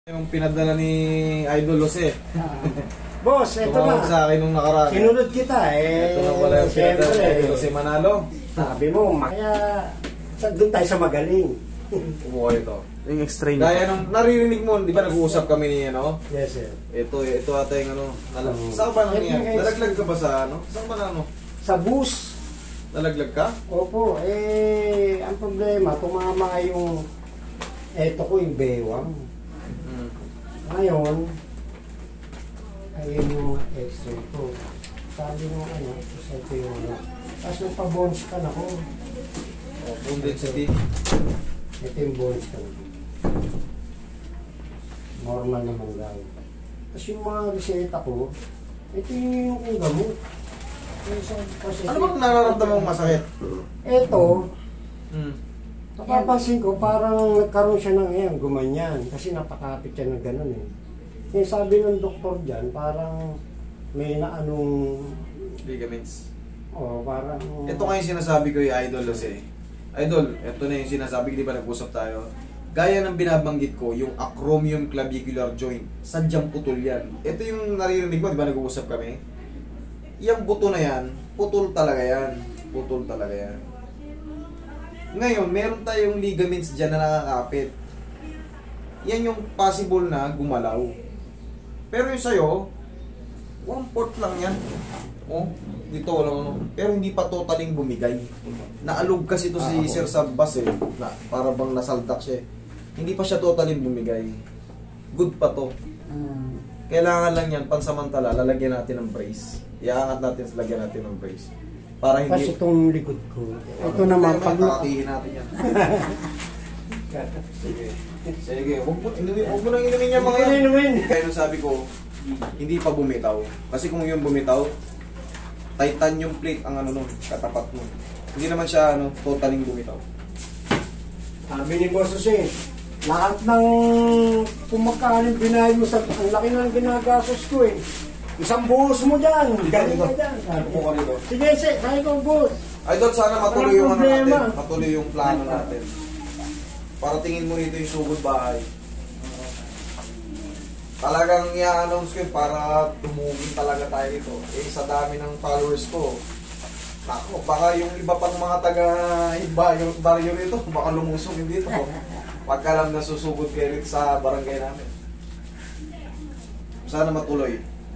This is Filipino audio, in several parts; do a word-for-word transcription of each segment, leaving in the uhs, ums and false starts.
Yung pinadala ni Idol Jose. Ah. Boss, ito Tumawag na. sa akin nung nakaraan. Sinunod kita eh. Ito na pala yung pinadala ni Idol Jose Manalo. Sabi mo, kaya doon tayo sa magaling. Umuha ito. Yung extra niya. Gaya nung naririnig mo, di ba nag-uusap kami ni ano? Yes, sir. Ito, ito ata yung ano. Nalag... Um, Saan ba nang ito yan? guys. Nalaglag ka ba sa ano? Saan ba na ano? Sa bus. Nalaglag ka? Opo, eh, ang problema, tumama yung, eto ko yung bewang. Hmm. Ngayon, ayun yung extra ko. Sabi mo, ano, sa ito yung ano. Tapos nung pa-bones ka na ko. Oh, wounded city. Ito yung bones ka na. Normal naman gawin. Tapos yung mga reseta ko, ito yung yung gamot. Kasi, Ano bang nararamdaman mong masakit? ito, Hmm. napapansin ko parang nagkaroon siya ng ayan, gumanyan. Kasi napakapit siya ng ganun eh. Yung sabi ng doktor dyan, parang may na anong, Ligaments. oh, parang... Ito nga yung sinasabi ko yung Idol Jose. Idol, ito na yung sinasabi ko, di ba nag-usap tayo? Gaya ng binabanggit ko, yung acromion clavicular joint, sadyang putol yan. Ito yung naririnig mo, di ba nag-uusap kami? Yung buto na yan, putol talaga yan. Putol talaga yan. Ngayon, meron tayong ligaments dyan na nakakapit. Yan yung possible na gumalaw. Pero yung sa'yo, one fourth lang yan. Oh, dito walang ano. Pero hindi pa totaling bumigay. Naalog kasi ito si Sir sa bus eh. Na, para bang nasaldak siya eh. Hindi pa siya totaling bumigay. Good pa to. Um, Kailangan lang yan, pansamantala, lalagyan natin ng brace. Iaangat natin, lagyan natin ng brace. Para hindi... kasi itong likod ko. Ito naman, pag... Kakatihin natin yan. Sige. Sige. Huwag mo, inumin, huwag mo nang inumin yan mga yan. Inumin. Kaya nung sabi ko, hindi pa bumitaw. Kasi kung yung bumitaw, titanium plate ang ano nun, katapat mo. Hindi naman siya ano, totaling bumitaw. Sabi ni Boss Jose, lahat ng kumakain binayad mo sa... Ang laki ng ginagastos ko eh. Isang buhos mo dyan. Galing ka dyan. Upo ka dito. Sige, sige. Kaya ko, boss. Idol, sana matuloy Walang yung ano problema. natin. Matuloy yung plano natin. Para tingin mo rito yung sugod bahay. Talagang i-announce ko yun para tumugin talaga tayo dito. Eh, sa dami ng followers ko, ako, baka yung iba pang mga taga-iba, yung baryo rito, baka lumusong yung dito. Pagka lang nasusugod kayo rito sa barangay namin. Sana matuloy.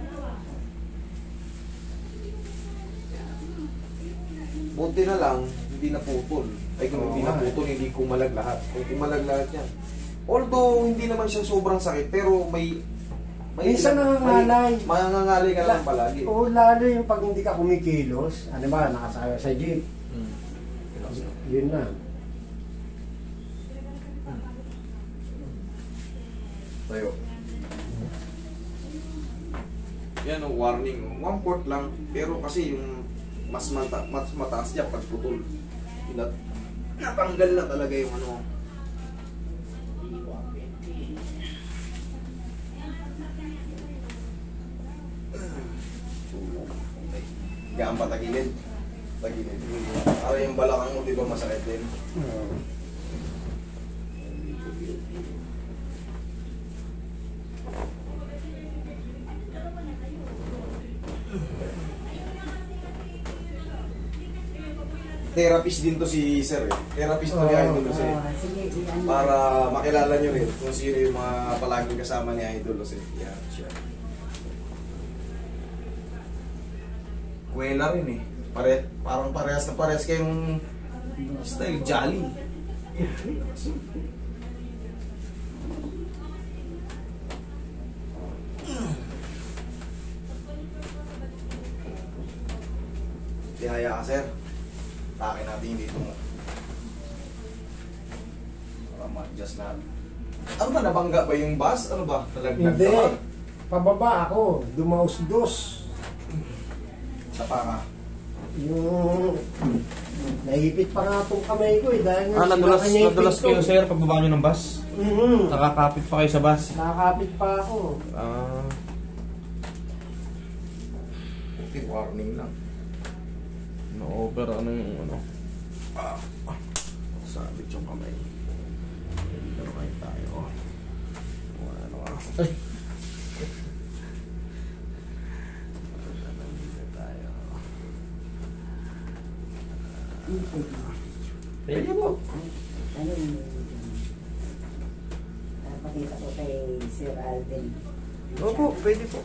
Buti na lang, hindi naputol. Ay kung hindi naputol, hindi kumalag lahat. Kung kumalag lahat yan. Although, hindi naman siya sobrang sakit, pero may... may Minsan nangangalay. May mangangalay ka lang palagi. Oo, lalo yung pag hindi ka kumikilos. Ano ba, nakasaya sa jeep. Hmm. Yun na. Tayo. Yan ang warning. One port lang. Pero kasi yung mas, mata mas mataas niya pag putol. Nat natanggal na talaga yung ano. Gaan pa tagilid. Tagilid. Para yung balakang mo, di ba masakit din? Oo. Therapist din to si Sir eh. Therapist to ni Idol Jose. Para makilala nyo rin kung sino yung mga palaging kasama ni Idol Jose. Yan siya. Kuwela rin eh. Pare, parang parehas na parehas kayong style jolly. Tihaya ka, Sir. Takin natin dito mo. Para ma-adjust natin. Ano ba, nabangga ba yung bus? Ano ba? Nalaglag Hindi. ka ba? Pababa ako. Dumaus-dos. Sa panga. Yung... Nahipit pa nga itong kamay ko eh. Dahil Ah, nadulas, nadulas kayo sir pagbaba nyo ng bus? Mm-hmm. Nakakapit pa kayo sa bus? Nakakapit pa ako. Ah. Okay, warning lang. No-over ano yung ano? Ah. Sabit yung kamay. Pero kayo tayo. Ano Pwede po. Ano yung pakita ko kay Sir Alvin. Opo, pwede po.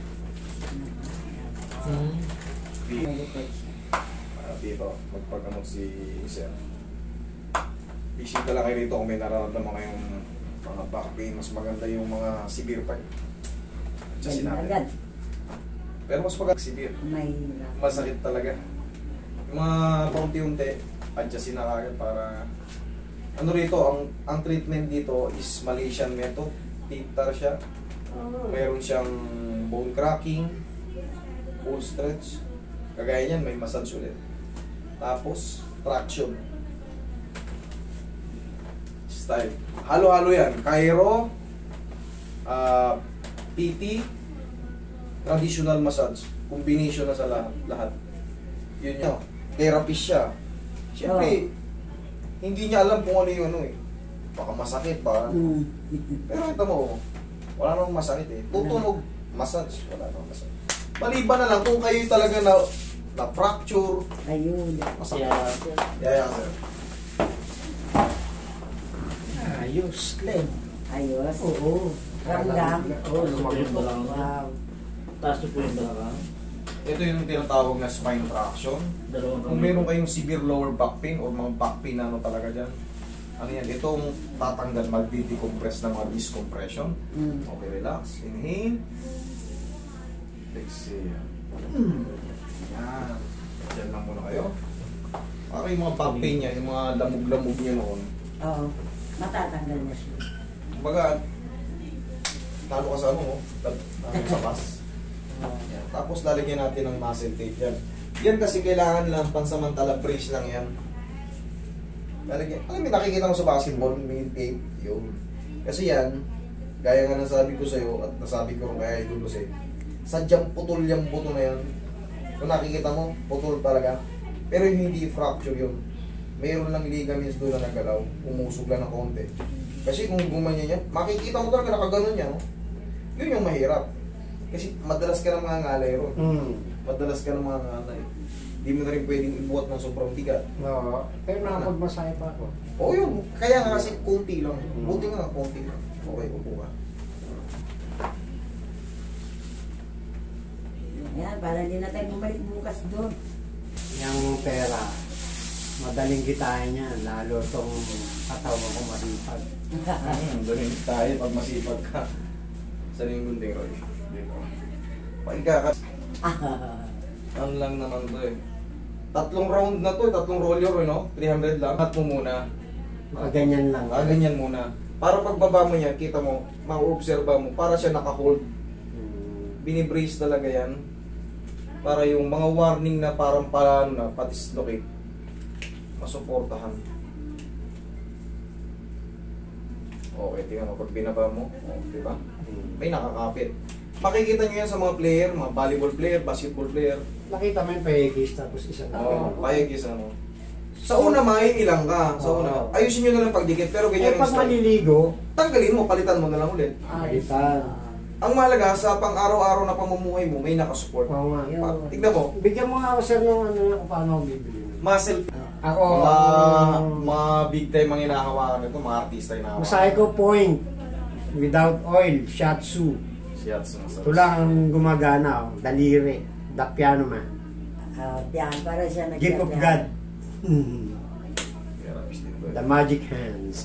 Hmm. May report siya. Ah, dito, magpagamot si Sir. Bisita lang kayo rito kung may nararamdaman kayong mga back pain. Mas maganda yung mga severe pa. Adjustin Yan, natin. agad. Pero mas maganda severe. May Masakit talaga. Yung mga paunti-unti, adjustin na kagad para... Ano rito, ang ang treatment dito is Malaysian method. Titar siya. Meron siyang bone cracking, bone stretch. Kagaya niyan, may massage ulit. Tapos, traction. Style. Halo-halo yan. Cairo, uh, P T, traditional massage. Combination na sa lahat. lahat. Yun yun. Therapist siya. Siyempre, hindi niya alam kung ano yung ano eh. Baka masakit ba? Mm. Pero ito mo, wala namang masakit eh. Tutunog, massage, wala namang masakit. Maliban na lang kung kayo talaga na na-fracture, Ayun. masakit. Yeah, yeah, sir. Ayos. Glenn. Ayos. Oo. Ramdam. Oo, lumaki mo lang. Wow. Taas niyo po yung balakang. Ito yung tinatawag na spine traction. Dalawang Kung meron kayong severe lower back pain or mga back pain na ano talaga dyan, ano yan, itong tatanggal, magdi-decompress ng mga discompression. Mm. Okay, relax. Inhale. Exhale. Yan. Yan lang muna kayo. Para yung mga back pain niya, yung mga lamog-lamog niya noon, Oo. Matatanggal na siya. kumbaga, talo ka sa ano, oh, tab- ano, sa pas. Yan. Tapos lalagyan natin ng muscle tape yan. Yan kasi kailangan lang pansamantala brace lang yan. Lalagyan. Alam mo, nakikita mo sa basketball, may tape, yun. Kasi yan, gaya nga nasabi ko sa'yo at nasabi ko rin kaya Idol Jose, sadyang putol yung buto na yan. Kung nakikita mo, putol talaga. Pero yung hindi fracture yun. Mayroon lang ligaments doon na nagalaw, umusog lang ng konti. Kasi kung gumanyan yan, makikita mo talaga nakaganon yan. No? Yun yung mahirap. Kasi madalas ka ng mga ngalay ron. Hmm. Madalas ka ng mga ngalay. Hindi mo na rin pwedeng ibuhat ng sobrang bigat. Oo. Pero nakapagmasahe pa ako. Oo yun. Kaya nga kasi konti lang. Buti nga konti lang. Okay, upo ka. Yan, para hindi na tayo bumalik bukas doon. Yung pera, madaling kitain yan. Lalo itong katawan ko masipag. Hmm, doon tayo pag masipag ka. Saan yung gunting, Roy? Dito. Pagka ano lang naman to eh. Tatlong round na to, eh, tatlong roller, eh, no? three hundred lang. At mo muna. Ganyan lang. Ah, ganyan muna. Para pagbaba mo yan, kita mo, ma-observa mo, para siya naka-hold. Hmm. Binibrace talaga yan. Para yung mga warning na parang paano na, patislocate, masuportahan. Okay, tingnan mo, pag binaba mo, oh, di ba? May nakakapit. Makikita nyo yan sa mga player, mga volleyball player, basketball player. Nakita mo yung payagis tapos isa na. Oo, oh, payagis ano. Sa una, maiilang ka. Sa una, Oo. ayusin nyo na lang pagdikit, pero Eh, ganyan yung pag style. maliligo, Tanggalin mo, palitan mo na lang ulit. Palitan. Ang mahalaga, sa pang-araw-araw na pamumuhay mo, may nakasupport. Oo nga. Pa- Tignan mo, Bigyan mo nga ako sir ng ano kung paano ako bibili. muscle. Ako, Mga, ang mga big time ang hinahawakan nito, mga artista yung hinahawakan. masahe ko point. Without oil, shiatsu. Shiatsu massage. Ito lang ang gumagana. Oh. Daliri. The piano man. Ah, yan, para siya nag- Gift of God. Therapist din ba? The magic hands.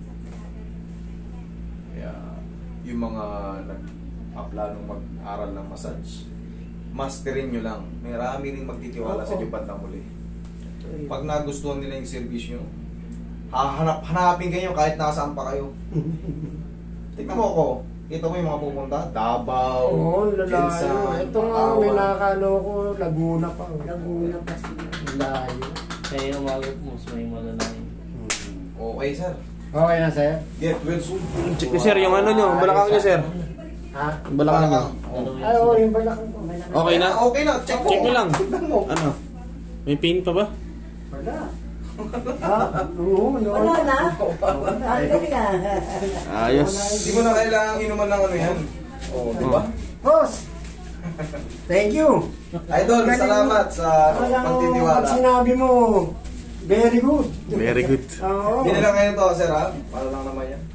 Kaya, yung mga nag-aplanong mag-aral ng massage, masterin nyo lang. May rami rin magtitiwala sa Oo. inyo bandang muli. Pag nagustuhan nila yung service nyo, hahanap, hanapin kayo kahit nasaan pa kayo. Tignan mo ako, kita mo yung mga pupunta, Davao, Oo, lalayo. Jensan, Ito nga, may Palawan. nakakalo ko, Laguna pa. Laguna pa sila. Layo. Kaya umagot mo, may malalayo. Okay, sir. Okay na sir? Get well soon. Check niyo sir, yung ano nyo, balakang nyo sir. Ha? Yung balakang nyo. Ay, oo, yung balakang ko. Okay na? Okay na, check mo. Check mo lang. Tignan mo. Ano? May pain pa ba? Wala. Ha? Oo, no. Wala na. Ang galing ah. Ayos. Hindi mo na kailangan inuman ng ano yan. Oo, di ba? Boss! Thank you! Idol, salamat sa ano, Alam mo, pagtitiwala. pag sinabi mo, very good. Very good. Oo. Binila kayo to, sir ha? Para lang naman yan.